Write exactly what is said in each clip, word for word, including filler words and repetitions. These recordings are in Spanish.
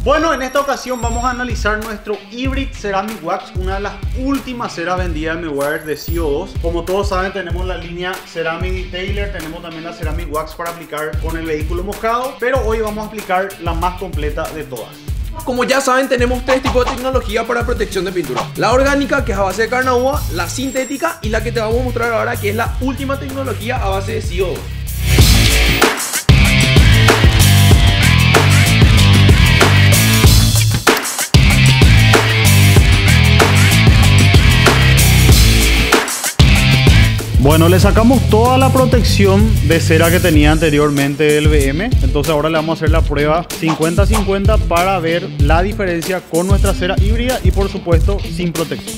Bueno, en esta ocasión vamos a analizar nuestro Hybrid Ceramic Wax, una de las últimas ceras vendidas en MeWire de C O dos. Como todos saben, tenemos la línea Ceramic Detailer, tenemos también la Ceramic Wax para aplicar con el vehículo mojado, pero hoy vamos a aplicar la más completa de todas. Como ya saben, tenemos tres tipos de tecnología para protección de pintura: la orgánica, que es a base de carnauba; la sintética, y la que te vamos a mostrar ahora, que es la última tecnología a base de C O dos. Bueno, le sacamos toda la protección de cera que tenía anteriormente del B M. Entonces ahora le vamos a hacer la prueba cincuenta cincuenta para ver la diferencia con nuestra cera híbrida y, por supuesto, sin protección.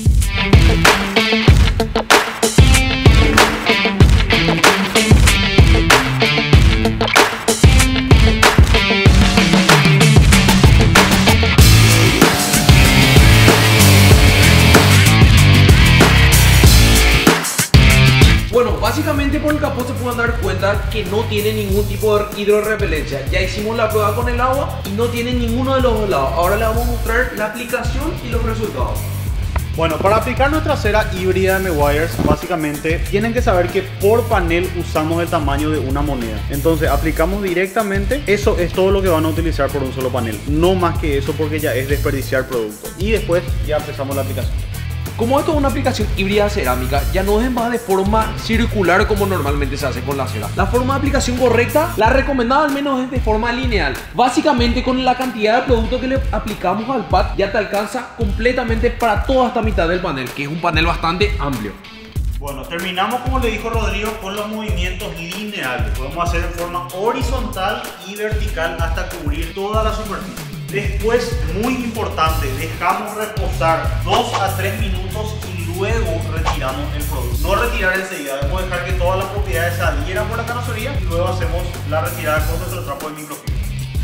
Bueno, básicamente por el capó se pueden dar cuenta que no tiene ningún tipo de hidrorrepelencia. Ya hicimos la prueba con el agua y no tiene ninguno de los dos lados. Ahora le vamos a mostrar la aplicación y los resultados. Bueno, para aplicar nuestra cera híbrida de MeWire, básicamente tienen que saber que por panel usamos el tamaño de una moneda. Entonces aplicamos directamente, eso es todo lo que van a utilizar por un solo panel. No más que eso, porque ya es desperdiciar producto. Y después ya empezamos la aplicación. Como esto es una aplicación híbrida cerámica, ya no es más de forma circular como normalmente se hace con la cera. La forma de aplicación correcta, la recomendada al menos, es de forma lineal. Básicamente, con la cantidad de producto que le aplicamos al pad, ya te alcanza completamente para toda esta mitad del panel, que es un panel bastante amplio. Bueno, terminamos, como le dijo Rodrigo, con los movimientos lineales. Podemos hacer de forma horizontal y vertical hasta cubrir toda la superficie. Después, muy importante, dejamos reposar dos a tres minutos y luego retiramos el producto. No retirar enseguida, debemos dejar que todas las propiedades se adhieran por la carrocería y luego hacemos la retirada con nuestro trapo de microfibra.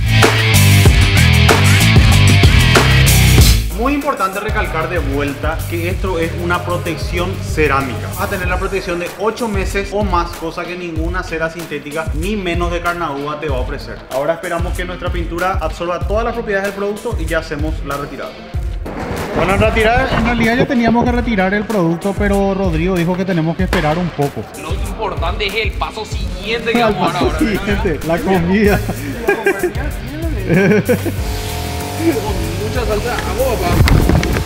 Muy importante recalcar de vuelta que esto es una protección cerámica. Va a tener la protección de ocho meses o más, cosa que ninguna cera sintética ni menos de carnauba te va a ofrecer. Ahora esperamos que nuestra pintura absorba todas las propiedades del producto y ya hacemos la retirada. Bueno, en, retirar, en realidad ya teníamos que retirar el producto, pero Rodrigo dijo que tenemos que esperar un poco. Lo importante es el paso siguiente que vamos a dar ahora. Siguiente, la comida. Mucha salsa a boba.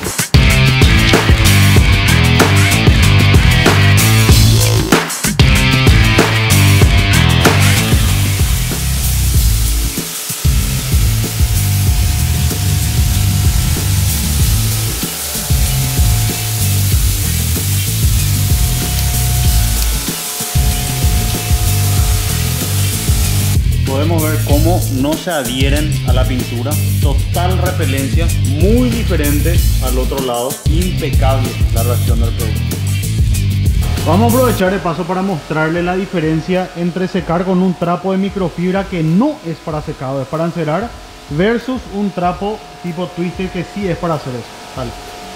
Podemos ver cómo no se adhieren a la pintura. Total repelencia, muy diferente al otro lado. Impecable la reacción del producto. Vamos a aprovechar de paso para mostrarle la diferencia entre secar con un trapo de microfibra que no es para secado, es para encerar, versus un trapo tipo Twister que sí es para hacer eso. Vale.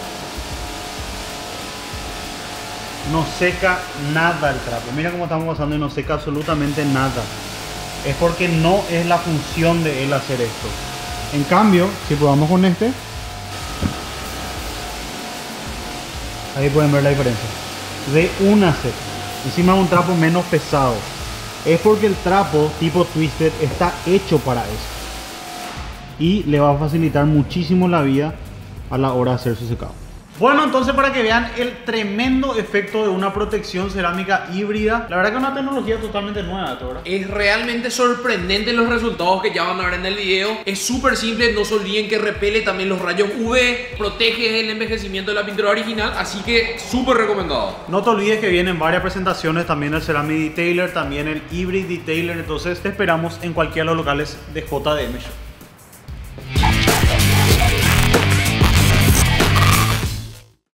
No seca nada el trapo. Mira cómo estamos pasando y no seca absolutamente nada. Es porque no es la función de él hacer esto. En cambio, si probamos con este, ahí pueden ver la diferencia. De una seca. Encima un trapo menos pesado. Es porque el trapo tipo Twisted está hecho para eso. Y le va a facilitar muchísimo la vida a la hora de hacer su secado. Bueno, entonces, para que vean el tremendo efecto de una protección cerámica híbrida, la verdad que es una tecnología totalmente nueva, ¿verdad? Es realmente sorprendente los resultados que ya van a ver en el video. Es súper simple, no se olviden que repele también los rayos U V, protege el envejecimiento de la pintura original, así que súper recomendado. No te olvides que vienen varias presentaciones, también el Ceramic Detailer, también el Hybrid Detailer, entonces te esperamos en cualquiera de los locales de J D M Shop.